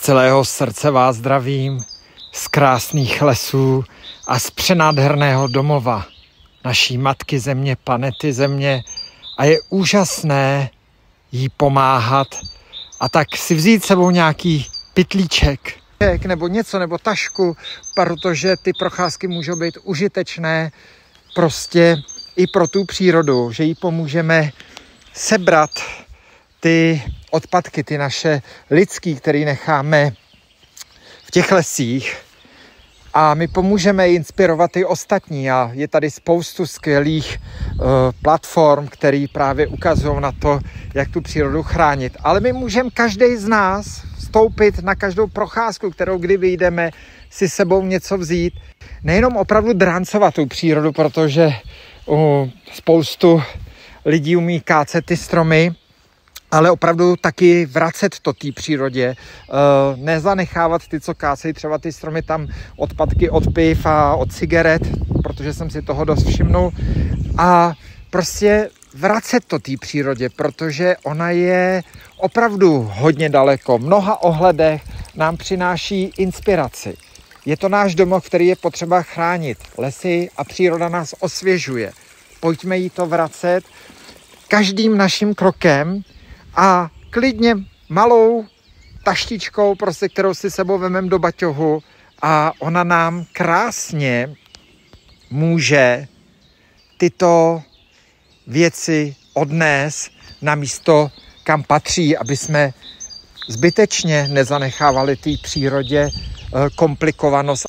celého srdce vás zdravím, z krásných lesů a z přenádherného domova naší matky země, planety země, a je úžasné jí pomáhat a tak si vzít sebou nějaký pytlíček nebo něco, nebo tašku, protože ty procházky můžou být užitečné prostě i pro tu přírodu, že jí pomůžeme sebrat ty odpadky, ty naše lidský, které necháme v těch lesích, a my pomůžeme inspirovat i ostatní, a je tady spoustu skvělých platform, které právě ukazují na to, jak tu přírodu chránit. Ale my můžeme každý z nás vstoupit na každou procházku, kterou kdy vyjdeme, si sebou něco vzít. Nejenom opravdu dráncovat tu přírodu, protože spoustu lidí umí kácet ty stromy, ale opravdu taky vracet to té přírodě. Nezanechávat ty, co kácejí třeba ty stromy, tam odpadky od piv a od cigaret, protože jsem si toho dost všimnul. A prostě vracet to té přírodě, protože ona je opravdu hodně daleko. V mnoha ohledech nám přináší inspiraci. Je to náš domov, který je potřeba chránit. Lesy a příroda nás osvěžuje. Pojďme jí to vracet každým naším krokem a klidně malou taštičkou, prostě, kterou si sebou vememe do baťohu, a ona nám krásně může tyto věci odnést na místo, kam patří, aby jsme zbytečně nezanechávali té přírodě komplikovanost.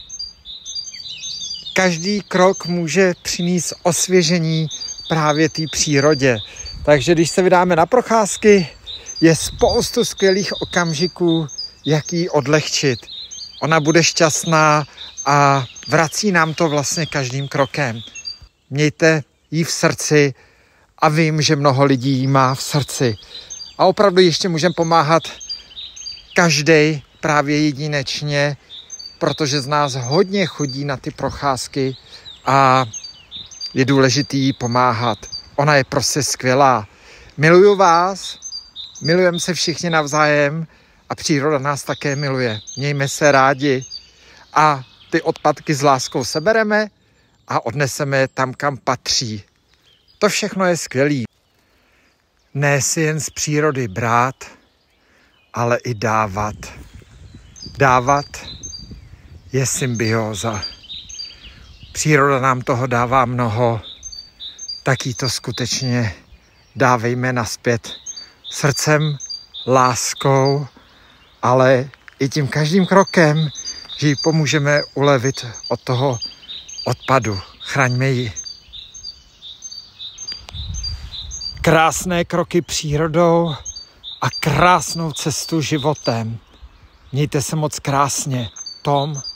Každý krok může přinést osvěžení právě té přírodě. Takže když se vydáme na procházky, je spoustu skvělých okamžiků, jak ji odlehčit. Ona bude šťastná a vrací nám to vlastně každým krokem. Mějte ji v srdci a vím, že mnoho lidí ji má v srdci. A opravdu ještě můžeme pomáhat každý právě jedinečně, protože z nás hodně chodí na ty procházky a je důležitý jí pomáhat. Ona je prostě skvělá. Miluju vás, milujeme se všichni navzájem a příroda nás také miluje. Mějme se rádi a ty odpadky s láskou sebereme a odneseme je tam, kam patří. To všechno je skvělý. Ne si jen z přírody brát, ale i dávat. Dávat je symbióza. Příroda nám toho dává mnoho, tak jí to skutečně dávejme nazpět srdcem, láskou, ale i tím každým krokem, že ji pomůžeme ulevit od toho odpadu. Chraňme ji. Krásné kroky přírodou a krásnou cestu životem. Mějte se moc krásně. Tom.